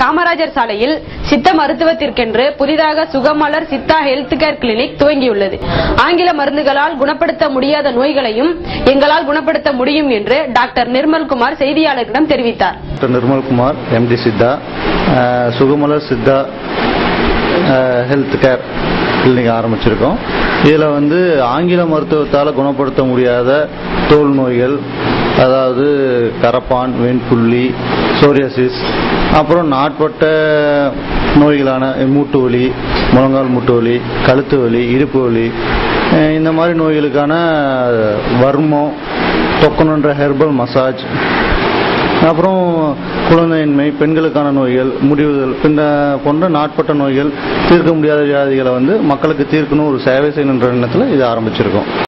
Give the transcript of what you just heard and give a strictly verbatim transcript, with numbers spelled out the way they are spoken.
காமராஜர் சாலையில் சித்த மருத்துவத்திற்கென்று புதிதாக Sugamalar Siddha health care clinic துவங்கியுள்ளது. ஆங்கில மருந்துகளால் குணப்படுத்த முடியாத நோய்களையும் எங்களால் குணப்படுத்த முடியும் என்று டாக்டர் நிர்மல்குமார் செய்தியாளர்களிடம் தெரிவித்தார். Doctor Nirmalkumar MD Siddha Sugamalar Siddha health care clinic ஆரம்பிச்சிருக்கோம். இதுல வந்து ஆங்கில மருத்துவத்தால் குணப்படுத்த முடியாத தோல் நோய்கள், அதாவது கரப்பான், வெண்புள்ளி, சோரியாசிஸ், அப்புறம் நாட்பட்ட நோய்களான மூட்டு வலி, முழங்கால் மூட்டு வலி, கழுத்து வலி, இடுப்பு வலி, இந்த மாதிரி நோய்களுக்கான வர்மம், தொக்கணுன்ற ஹெர்பல் மசாஜ், அப்புறம் குழந்தையின்மை, பெண்களுக்கான நோய்கள், முடிவுகள் போன்ற நாட்பட்ட நோய்கள், தீர்க்க முடியாத வியாதிகளை வந்து மக்களுக்கு தீர்க்கணும் ஒரு சேவை செய்யணுன்ற எண்ணத்தில் இது ஆரம்பிச்சிருக்கோம்.